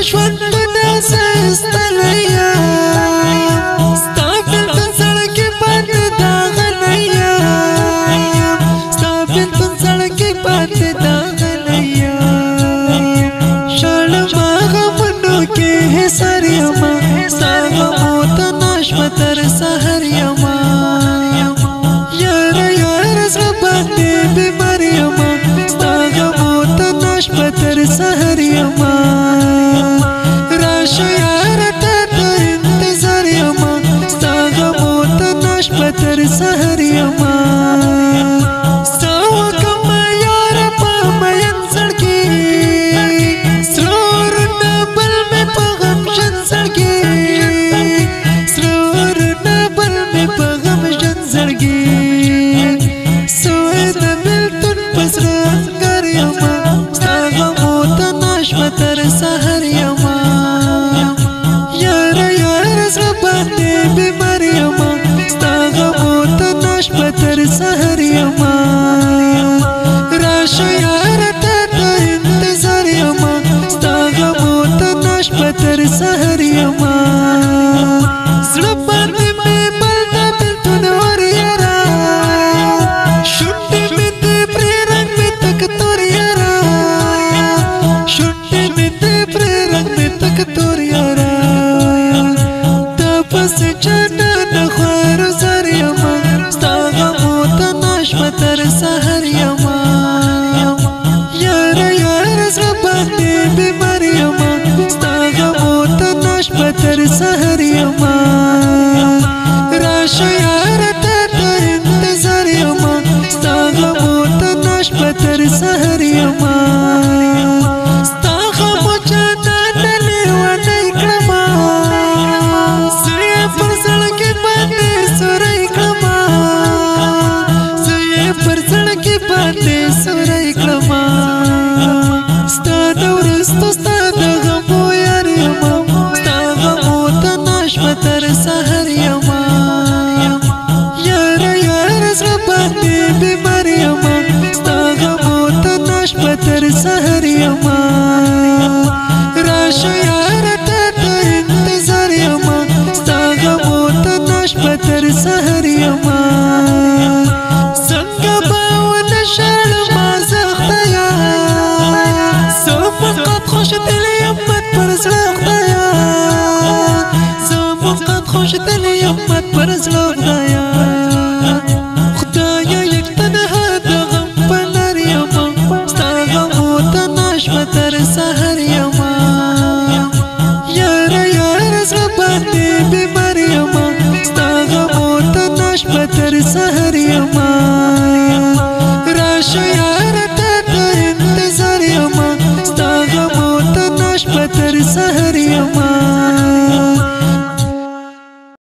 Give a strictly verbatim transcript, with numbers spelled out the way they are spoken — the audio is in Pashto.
ژوند په داسې ستړی یم ستا بېلتون زړه کې پاتې داغلی یم ستا بېلتون زړه کې پاتې داغلی یم ژاړم غمونو کې حصار یمه ستا غمو ته ناشمه تر سحر یمه یاره یاره زړه باندې بیمار یمه ستا غمو ته ناشمه تر سحر یمه راشه یاره ته ته انتظار یمه ستا غمو ته ناشمه تر سحر یمه ستا وکمه یاره په مین زړګي سره ورونه بل مې په غمژن زړګي سره ورونه بل مې په غمژن زړګي سوی د بېلتون په زړه انګار یمه ستا غمو ته ناشمه تر سحر یمه یاره یاره زړه باندې بیمار یمه ستا غمو ته ناشمه تر سحر یمه راشه یاره ته ته انتظار یمه ستا غمو ته ناشمه تر سحر یمه زړه باندې مې بل د بېلتون اور یاره شونډې مې دې پرې رنګ مې تک تور یاره شونډې مې دې پرې رنګ مې تک تور یاره دا پسې جانانه خوار زار یمه ستا غمو ته ناشمه تر سحر یمه یاره یاره زړه باندې بیمار یمه ستا غمو ته ناشمه تر سحر